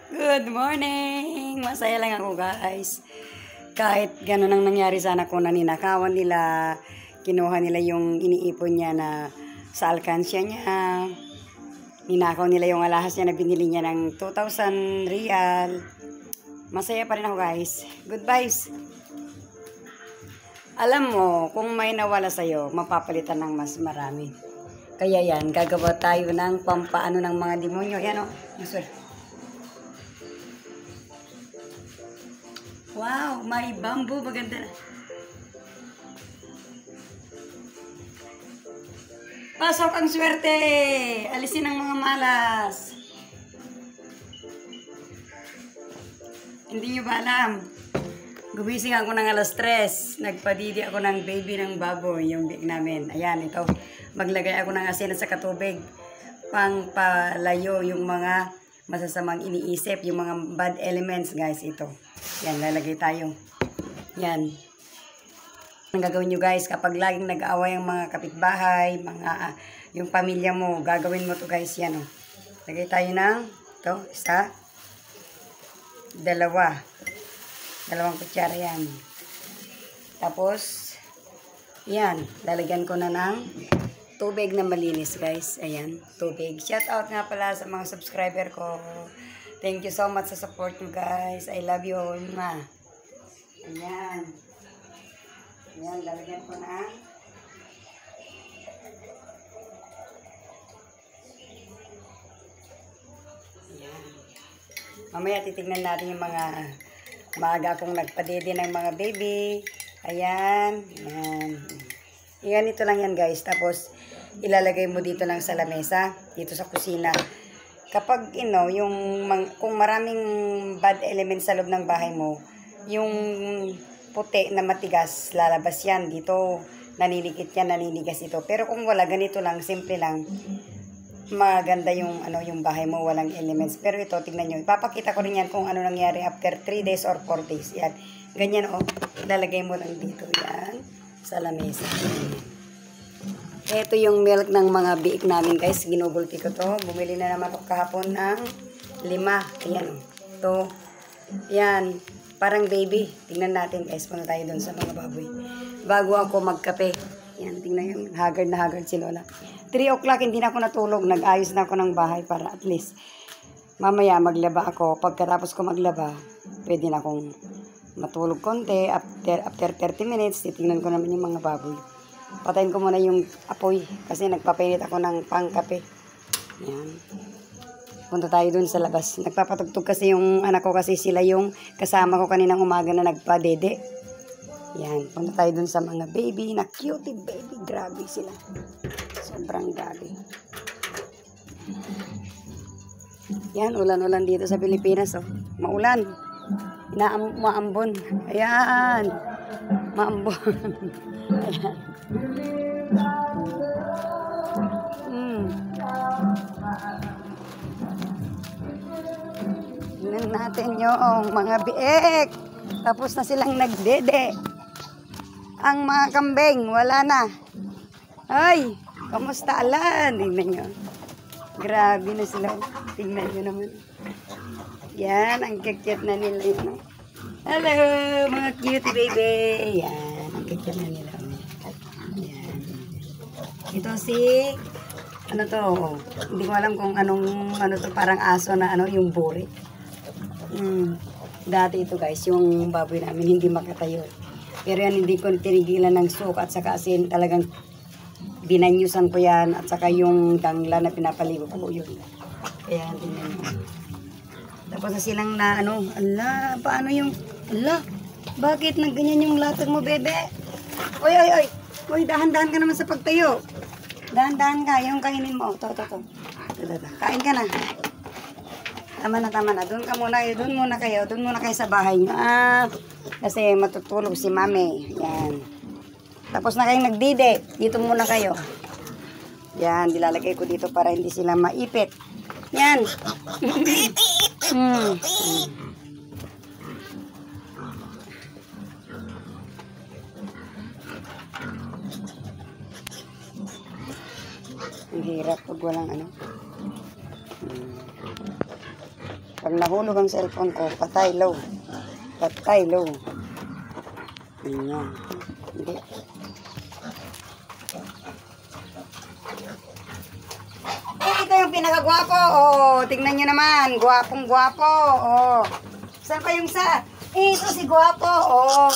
Good morning! Masaya lang ako guys. Kahit gano'n ang nangyari sana kung naninakawan nila, kinuha nila yung iniipon niya na sa alkansya niya, ninakaw nila yung alahas niya na binili niya ng 2,000 real. Masaya pa rin ako guys. Good vibes! Alam mo, kung may nawala sa'yo, mapapalitan ng mas marami. Kaya yan, gagawa tayo ng pampaano ng mga demonyo. Yan o, wow, may bamboo. Maganda na. Pasok ang swerte! Alisin ang mga malas. Hindi nyo ba alam? Gumising ako ng alas 3. Nagpadidi ako ng baby ng baboy, yung big namin. Ayan, ito. Maglagay ako ng asin at saka tubig. Pangpalayo yung mga masasamang iniisip, yung mga bad elements, guys. Ito. Yan, lalagay tayo. Yan. Ang gagawin nyo, guys, kapag laging nag-aaway ang mga kapitbahay, yung pamilya mo, gagawin mo to guys. Yan, oh. Lagay tayo ng, ito, isa, dalawang kutsara yan. Tapos, yan, lalagyan ko na ng tubig na malinis, guys. Ayan, tubig. Shout out nga pala sa mga subscriber ko. Thank you so much sa support nyo, guys. I love you all, ma. Ayan. Ayan, lalagyan ko na. Ayan. Mamaya titignan natin yung mga maaga akong nagpadede ng mga baby. Ayan. Ayan. Ganito lang yan, guys. Tapos, ilalagay mo dito lang sa lamesa. Dito sa kusina. Kapag, kung maraming bad elements sa loob ng bahay mo, yung puti na matigas, lalabas yan. Dito, naninikit yan, naninigas ito. Pero kung wala, ganito lang, simple lang. Maganda yung bahay mo, walang elements. Pero ito, tingnan nyo. Ipapakita ko rin yan kung ano nangyari after 3 days or 4 days. Yan. Ganyan, oh. Lalagay mo lang dito. Yan. Sa lamesa. Ito yung milk ng mga biik namin, guys. Ginugulti ko to. Bumili na naman ako kahapon ng 5. Ayan, oh. Ito. Yan. Parang baby. Tingnan natin, guys. Punta tayo doon sa mga baboy. Bago ako magkape. Yan. Tingnan yung haggard na haggard si Lola. 3 o'clock, hindi na ako natulog. Nag-ayos na ako ng bahay para at least mamaya maglaba ako. Pagkatapos ko maglaba, pwede na akong matulog konti. After 30 minutes, titingnan ko naman yung mga baboy. Patayin ko muna yung apoy kasi nagpapainit ako ng pangkape. Yan. Punta tayo dun sa labas. Nagpapatugtog kasi yung anak ko kasi sila yung kasama ko kaninang umaga na nagpadede. Yan. Punta tayo dun sa mga baby na cutie baby. Grabe sila. Sobrang grabe. Yan, ulan-ulan dito sa Pilipinas. Oh. Maulan. Maambon. Ayan. Maambon. Ayan. Tingnan natin yung mga biek. Tapos na silang nagdede. Ang mga kambing, wala na. Ay, kamusta alan? Tingnan nyo. Grabe na sila. Tingnan nyo naman. Yan, ang cute na nila yun. Hello, mga cute baby. Yan, ang cute na nila. Yan. Ito si, ano to, hindi ko alam kung ano to, parang aso na yung buri. Dati ito guys, yung baboy namin hindi makatayo. Pero yan, hindi ko tinigilan ng suka at saka asin. Talagang binanyusan ko yan at saka yung dangla na pinapaligo ko yun. Kaya tingnan mo. Tapos na silang na ala, paano yung, ala, bakit nagganyan yung latag mo, bebe? Oy, oy, oy, oy, dahan-dahan ka naman sa pagtayo. Dahan-dahan ka, yung kainin mo. To. Kain ka na. Tama na. Doon muna kayo sa bahay nyo. Kasi matutulog si mami. Yan. Tapos na kayong nagdide. Dito muna kayo. Yan, dilalagay ko dito para hindi sila maipit. Yan. Ang hirap pag walang Pag nahulog ang cellphone ko, patay low. Patay low. Ayan. Hindi. Ito yung pinakagwapo. Oh, tingnan nyo naman. Gwapong gwapo. Oh. Saan pa yung sa? Ito si gwapo. Oh.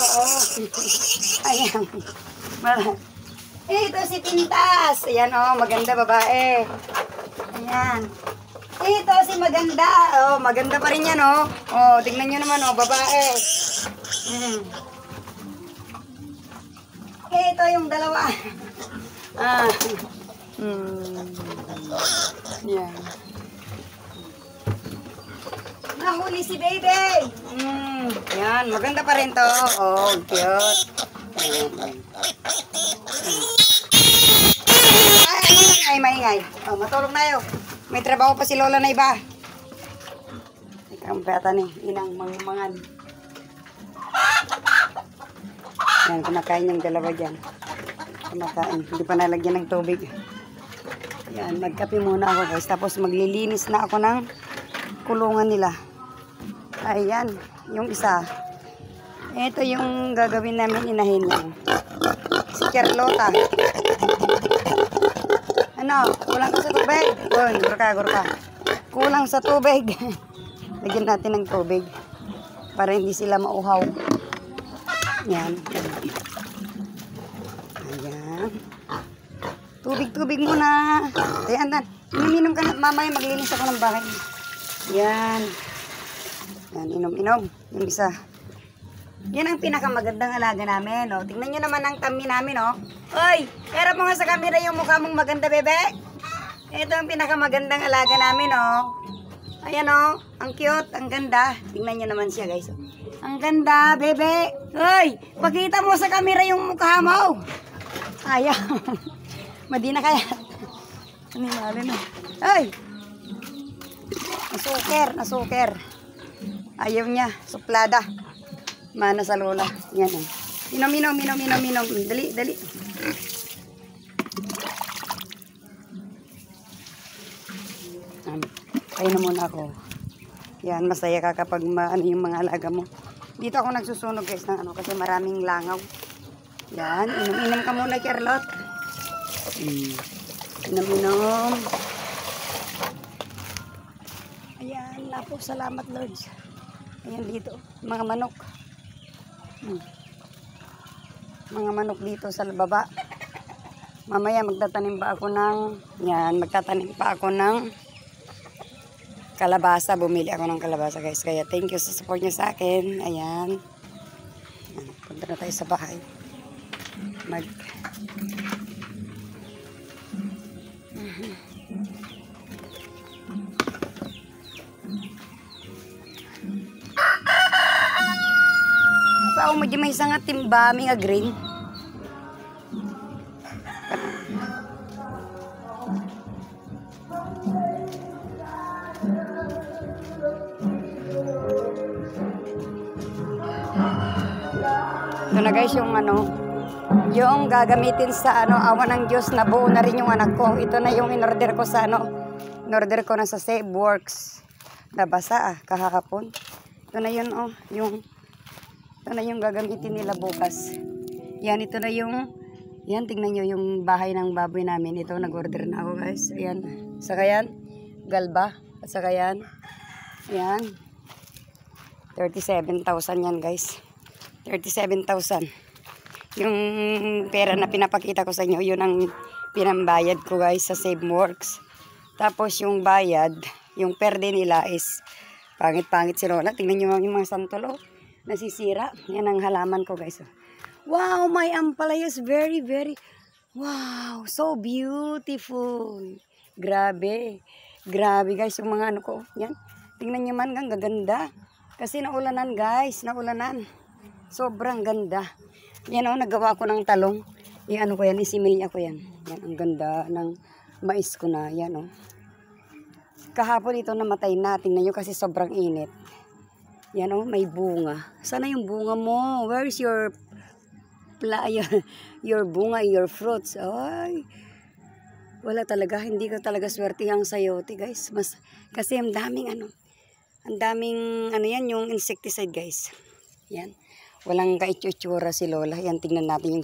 Ayan. Ito si Pintas. Ayan, oh, maganda babae. Ayan. Ito si maganda. Oh, maganda pa rin yan, oh. Oh, tingnan nyo naman, oh, babae. Ito yung dalawa. Yan. Nahuli si baby. Yan, maganda pa rin to. Oh, cute. Ay, maingay. Oh, matulog na yun. May trabaho pa si Lola na iba. Ikaw pata ni, inang mangumangan. Yan, kumakain yung dalawa dyan. Kumakain. Hindi pa nalagyan ng tubig. Yan, magkape muna ako guys. Tapos maglilinis na ako ng kulungan nila. Ayan, yung isa. Ito yung gagawin namin inahin lang. Si Carlota. Ano, kulang ka sa tubig? Uy, gurka. Kulang sa tubig. Lagyan natin ng tubig. Para hindi sila mauhaw. Yan. Ayan. Tubig muna. Ayan, ininom ka na. Mamaya maglinis ako ng bahay. Yan. Yan, inom. Yung isa. Yan ang pinakamagandang alaga namin. Oh. Tingnan nyo naman ang kami namin. Oh. Oy, harap mo nga sa camera yung mukha mong maganda, bebe. Ito ang pinakamagandang alaga namin. Oh. Ayan, oh. Ang cute, ang ganda. Tingnan nyo naman siya, guys. Ang ganda, bebe. Oy, pakita mo sa camera yung mukha mo. Ayaw. Madi na kaya. Animalo na. Oy. Nasuker. Ayaw niya. Suplada. Mana sa lola. Yan o. Minom. Dali. Kain na muna ako. Yan, masaya ka kapag yung mga alaga mo. Dito ako nagsusunog guys ng kasi maraming langaw. Yan, inom ka muna, Charlotte. Inom. Ayan, napo, salamat Lord. Ayan dito, mga manok. Mga manok dito sa baba. Mamaya magtatanim pa ako ng kalabasa. Bumili ako ng kalabasa guys. Kaya thank you sa support niyo sa akin. Ayan. Punta na tayo sa bahay. Pao mo di may isang timba, may nga green. Ito na guys yung gagamitin sa awan ng Diyos na buo na rin yung anak ko. Ito na yung in-order ko sa in-order ko na sa Save Works. Nabasa kahapon. Ito na yun ito na yung gagamitin nila bukas. Yan, ito na yan, tingnan nyo yung bahay ng baboy namin. Ito, nag-order na ako guys. Ayan, saka yan, galba. At saka yan, 37,000 yan guys. 37,000. Yung pera na pinapakita ko sa inyo, yun ang pinambayad ko guys sa Save Works. Tapos yung bayad, yung perde nila is pangit-pangit si Lola. Tingnan nyo yung mga santolo. Nasisira. Yan ang halaman ko guys. Wow, my ampalaya is very, wow, so beautiful. Grabe guys yung mga ko. Yan. Tingnan nyo man, ang gaganda. Kasi naulanan guys, sobrang ganda. Yan nagawa ko ng talong. Yan ko yan, isimilya ko yan. Yan, ang ganda ng mais ko na. Yan Kahapon ito namatay na. Tingnan nyo kasi sobrang init. Yan may bunga. Sana yung bunga mo. Where is your bunga, your fruits? Ay, wala talaga. Hindi ka talaga swerte ang sayote, guys. Kasi ang daming Ang daming, ano yan, yung insecticide guys. Yan. Walang kaitsura si Lola. Yan, tingnan natin yung